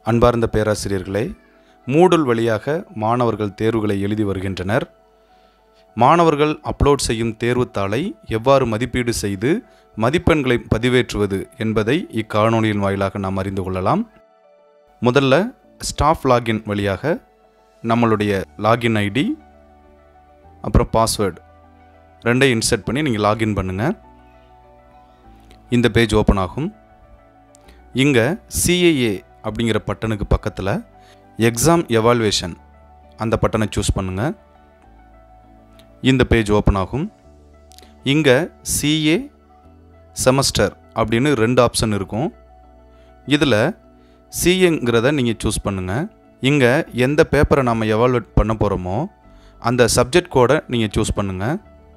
அன்பார்ந்த பேராசிரியர்களே, மூடல் வழியாக மாணவர்கள் தேர்வுகளை எழுதி வருகின்றனர். மாணவர்கள் அப்லோட் செய்யும் தேர்வுத்தாளை எவ்வாறு மதிப்பீடு செய்து மதிப்பெண்களை பதிவேற்றுவது என்பதை இக்காணொலியின் வாயிலாக நாம் அறிந்து கொள்ளலாம். முதல்ல ஸ்டாஃப் லாகின் வழியாக நம்மளுடைய லாகின் ஐடி அப்புறம் பாஸ்வேர்டு ரெண்டையும் இன்சர்ட் பண்ணி நீங்கள் லாகின் பண்ணுங்கள். இந்த பேஜ் ஓப்பன் ஆகும். இங்கே CAA அப்படிங்கிற பட்டனுக்கு பக்கத்தில் எக்ஸாம் எவால்வேஷன் அந்த பட்டனை சூஸ் பண்ணுங்கள். இந்த பேஜ் ஓப்பன் ஆகும். இங்கே CA செமஸ்டர் அப்படின்னு 2 ஆப்ஷன் இருக்கும். இதில் CAங்கிறத நீங்கள் சூஸ் பண்ணுங்கள். இங்கே எந்த பேப்பரை நாம் எவால்வேட் பண்ண போகிறோமோ அந்த சப்ஜெக்ட் கோடை நீங்கள் சூஸ் பண்ணுங்கள்.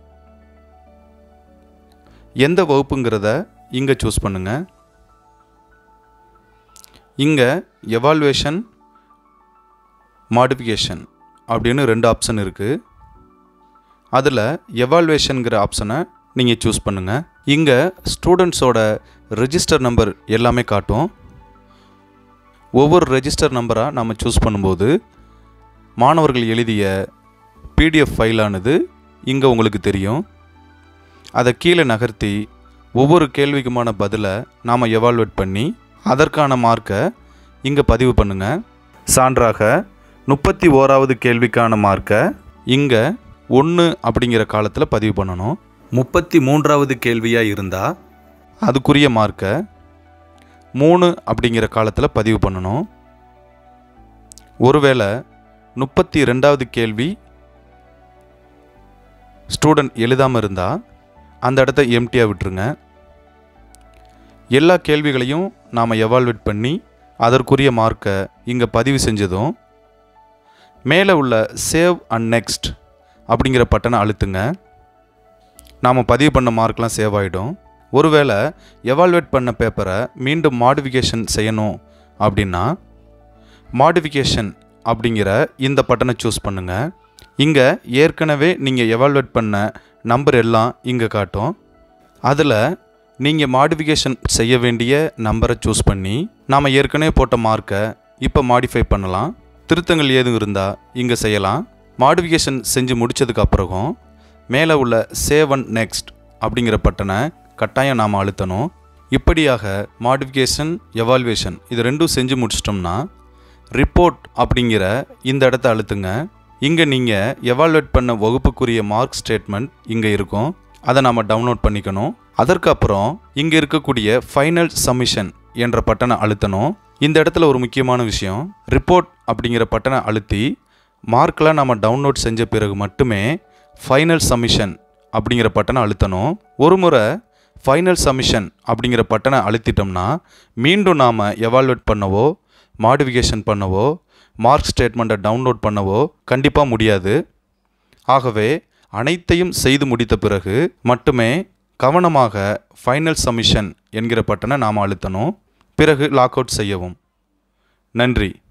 எந்த வகுப்புங்கிறத இங்கே சூஸ் பண்ணுங்கள். இங்கே எவால்வேஷன் மாடிஃபிகேஷன் அப்படின்னு 2 ஆப்ஷன் இருக்குது. அதில் எவால்வேஷனுங்கிற ஆப்ஷனை நீங்கள் சூஸ் பண்ணுங்கள். இங்கே ஸ்டூடெண்ட்ஸோட ரெஜிஸ்டர் நம்பர் எல்லாமே காட்டும். ஒவ்வொரு ரெஜிஸ்டர் நம்பராக நம்ம சூஸ் பண்ணும்போது மாணவர்கள் எழுதிய PDF ஃபைலானது இங்கே உங்களுக்கு தெரியும். அதை கீழே நகர்த்தி ஒவ்வொரு கேள்விக்குமான பதிலை நாம் எவால்வேட் பண்ணி அதற்கான மார்க்கை இங்கே பதிவு பண்ணுங்கள். சான்றாக 31வது கேள்விக்கான மார்க்கை இங்கே 1 அப்படிங்கிற காலத்தில் பதிவு பண்ணணும். 33வது கேள்வியாக இருந்தால் அதுக்குரிய மார்க்கை 3 அப்படிங்கிற காலத்தில் பதிவு பண்ணணும். ஒருவேளை 32வது கேள்வி ஸ்டூடெண்ட் எழுதாமல் இருந்தால் அந்த இடத்த எம்டியாக விட்டுருங்க. எல்லா கேள்விகளையும் நாம் எவால்வேட் பண்ணி அதற்குரிய மார்க்கை இங்கே பதிவு செஞ்சதும் மேலே உள்ள சேவ் அண்ட் நெக்ஸ்ட் அப்படிங்கிற பட்டனை அழுத்துங்க. நாம் பதிவு பண்ண மார்க்லாம் சேவ் ஆகிடும். ஒருவேளை எவால்வேட் பண்ண பேப்பரை மீண்டும் மாடிஃபிகேஷன் செய்யணும் அப்படின்னா மாடிஃபிகேஷன் அப்படிங்கிற இந்த பட்டனை சூஸ் பண்ணுங்கள். இங்கே ஏற்கனவே நீங்கள் எவால்வேட் பண்ண நம்பர் எல்லாம் இங்கே காட்டும். அதில் நீங்கள் மாடிஃபிகேஷன் செய்ய வேண்டிய நம்பரை சூஸ் பண்ணி நாம் ஏற்கனவே போட்ட மார்க்கை இப்போ மாடிஃபை பண்ணலாம். திருத்தங்கள் ஏதும் இருந்தால் இங்கே செய்யலாம். மாடிஃபிகேஷன் செஞ்சு முடித்ததுக்கு அப்புறம் மேலே உள்ள சேவ் அண்ட் நெக்ஸ்ட் அப்படிங்கிற பட்டனை கட்டாயம் நாம் அழுத்தணும். இப்படியாக மாடிஃபிகேஷன் எவால்வேஷன் இது ரெண்டும் செஞ்சு முடிச்சிட்டோம்னா ரிப்போர்ட் அப்படிங்கிற இந்த இடத்த அழுத்துங்க. இங்கே நீங்கள் எவால்வேட் பண்ண வகுப்புக்குரிய மார்க் ஸ்டேட்மெண்ட் இங்கே இருக்கும். அதை நாம் டவுன்லோட் பண்ணிக்கணும். அதற்கப்புறம் இங்கே இருக்கக்கூடிய ஃபைனல் சப்மிஷன் என்ற பட்டனை அழுத்தணும். இந்த இடத்துல ஒரு முக்கியமான விஷயம், ரிப்போர்ட் அப்படிங்கிற பட்டனை அழுத்தி மார்க்கெலாம் நம்ம டவுன்லோட் செஞ்ச பிறகு மட்டுமே ஃபைனல் சப்மிஷன் அப்படிங்கிற பட்டனை அழுத்தணும். ஒரு முறை ஃபைனல் சப்மிஷன் அப்படிங்கிற பட்டனை அழுத்திட்டோம்னா மீண்டும் நாம் எவால்வேட் பண்ணவோ மாடிஃபிகேஷன் பண்ணவோ மார்க் ஸ்டேட்மெண்ட்டை டவுன்லோட் பண்ணவோ கண்டிப்பாக முடியாது. ஆகவே அனைத்தையும் செய்து முடித்த பிறகு மட்டுமே கவனமாக ஃபைனல் சப்மிஷன் என்கிற பட்டனை நாம் அழுத்தணும். பிறகு லாக் அவுட் செய்யவும். நன்றி.